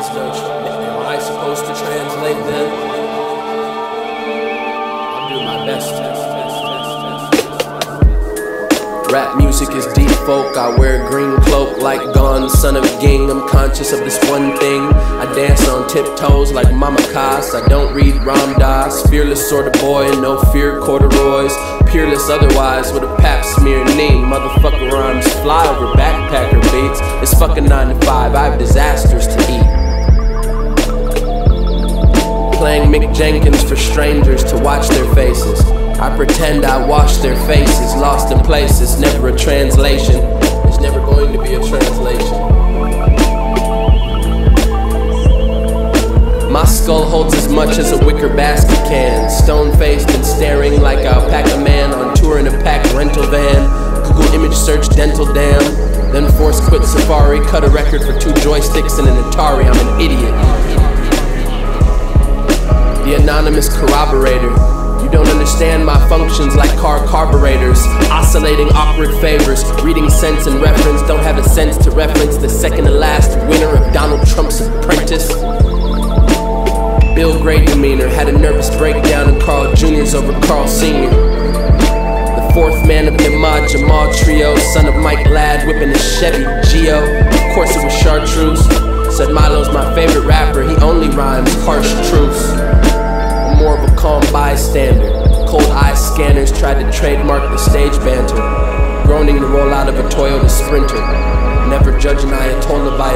Am I supposed to translate them? I'll do my best. Rap music is deep folk. I wear a green cloak like Gon, son of Ging. I'm conscious of this one thing. I dance on tiptoes like Mama Kas. I don't read Ram Dass. Fearless sort of boy, no fear corduroys. Peerless otherwise with a pap smear knee. Motherfucker rhymes fly over backpacker beats. It's fucking 9 to 5. I have disasters to eat. Playing Mick Jenkins for strangers to watch their faces. I pretend I wash their faces, lost in places, never a translation. There's never going to be a translation. My skull holds as much as a wicker basket can. Stone-faced and staring like Alpaca Man on tour in a packed rental van. Google image search dental dam. Then force quit Safari, cut a record for 2 joysticks and an Atari. I'm an idiot. The anonymous corroborator. You don't understand my functions like car carburetors. Oscillating awkward favors. Reading sense and reference. Don't have a sense to reference the second to last winner of Donald Trump's Apprentice. Bill Gray demeanor. Had a nervous breakdown in Carl Jr.'s over Carl Sr. The 4th man of the Ahmad Jamal trio. Son of Mike Ladd whipping a Chevy Geo. Of course it was chartreuse. Said Milo's my favorite rapper. He only rhymes harsh truths. More of a calm bystander. Cold eye scanners tried to trademark the stage banter. Groaning to roll out of a Toyota Sprinter. Never judge an Ayatollah by